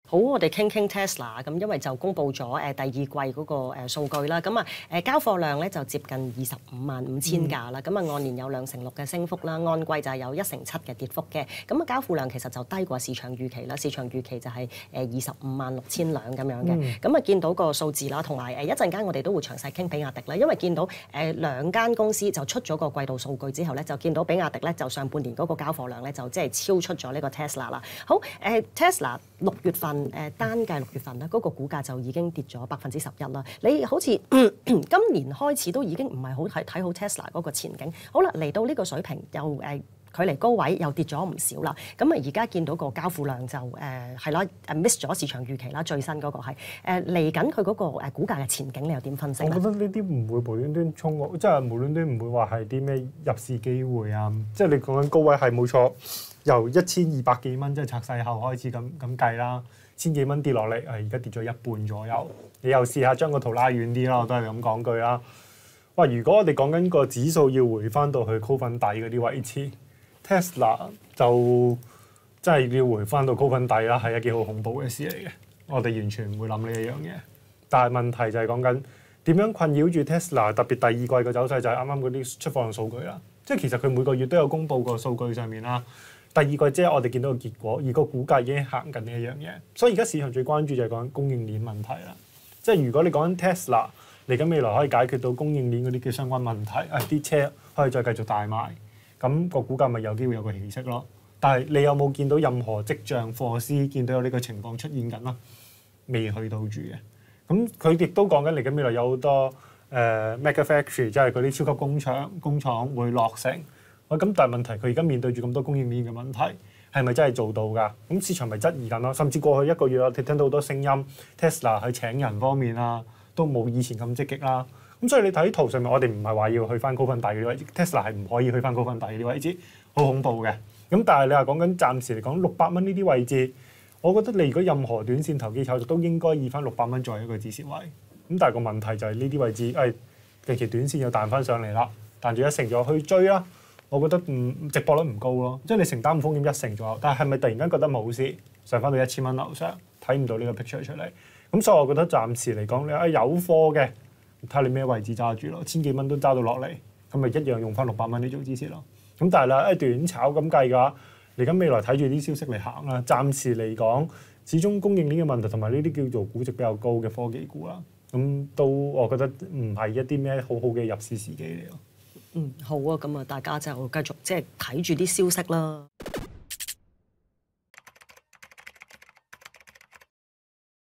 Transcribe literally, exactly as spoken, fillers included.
好，我哋傾傾 Tesla 咁，因為就公布咗誒第二季嗰個誒數據啦，咁啊誒交貨量咧就接近二十五萬五千架啦，咁啊、嗯、按年有兩成六嘅升幅啦，按季就係有一成七嘅跌幅嘅，咁啊交付量其實就低過市場預期啦，市場預期就係誒二十五萬六千輛咁樣嘅，咁啊、嗯、見到個數字啦，同埋誒一陣間我哋都會詳細傾比亞迪啦，因為見到誒兩間公司就出咗個季度數據之後咧，就見到比亞迪咧就上半年嗰個交貨量咧就即係超出咗呢個 Tesla 啦。好誒、呃、，Tesla 六月份。誒單計六月份咧，嗰、那個股價就已經跌咗百分之十一啦。你好似、嗯、今年開始都已經唔係好睇睇好 Tesla 嗰個前景。好啦，嚟到呢個水平又誒、呃、距離高位又跌咗唔少啦。咁啊而家見到個交付量就誒係啦，miss 咗市場預期啦。最新嗰個係誒嚟緊佢嗰個誒股價嘅前景，你又點分析？ 我覺得呢啲唔會無端端衝，即係無端端唔會話係啲咩入市機會啊。即係你講緊高位係冇錯，由一千二百幾蚊即係拆細後開始咁咁計啦。千幾蚊跌落嚟，誒而家跌咗一半左右。你又試下將個圖拉遠啲啦，我都係咁講句啦。哇！如果我哋講緊個指數要回翻到去高分底嗰啲位置 ，Tesla 就真係要回翻到高分底啦，係一件好恐怖嘅事嚟嘅。我哋完全唔會諗呢一樣嘢。但係問題就係講緊點樣困擾住 Tesla， 特別第二季嘅走勢就係啱啱嗰啲出貨量數據啦。即係其實佢每個月都有公布個數據上面啦。第二個即係我哋見到個結果，而個股價已經行緊呢一樣嘢，所以而家市場最關注就係講緊供應鏈問題啦。即係如果你講緊 Tesla 嚟緊未來可以解決到供應鏈嗰啲嘅相關問題，誒、哎、啲車可以再繼續大賣，咁個股價咪有機會有個起色咯。但係你有冇見到任何跡象、貨司見到有呢個情況出現緊啦？未去到住嘅。咁佢亦都講緊嚟緊未來有好多誒、呃、mega factory，即係嗰啲超級工廠工廠會落成。咁但係問題，佢而家面對住咁多供應鏈嘅問題，係咪真係做到㗎？咁市場咪質疑緊咯。甚至過去一個月我哋聽到好多聲音 ，Tesla 喺請人方面啊，都冇以前咁積極啦。咁所以你睇圖上面，我哋唔係話要去翻高分底嘅位置 ，Tesla 係唔可以去翻高分底嘅位置，好恐怖嘅。咁但係你話講緊暫時嚟講六百蚊呢啲位置，我覺得你如果任何短線投機炒作都應該以翻六百蚊作為一個止蝕位。咁但係個問題就係呢啲位置，誒、哎、近期短線又彈翻上嚟啦，彈住一成咗去追啦。我覺得唔值博率唔高咯，即係你承擔風險一成左右，但係係咪突然間覺得冇事上翻到一千蚊樓上，睇唔到呢個 picture 出嚟？咁所以我覺得暫時嚟講，你啊有貨嘅，睇下你咩位置揸住咯，千幾蚊都揸到落嚟，咁咪一樣用翻六百蚊嚟做支持咯。咁但係啦，誒短炒咁計嘅話，嚟緊未來睇住啲消息嚟行啦。暫時嚟講，始終供應鏈嘅問題同埋呢啲叫做估值比較高嘅科技股啦，咁都我覺得唔係一啲咩好好嘅入市時機嚟咯。 嗯，好啊，咁啊，大家就繼續即係睇住啲消息啦。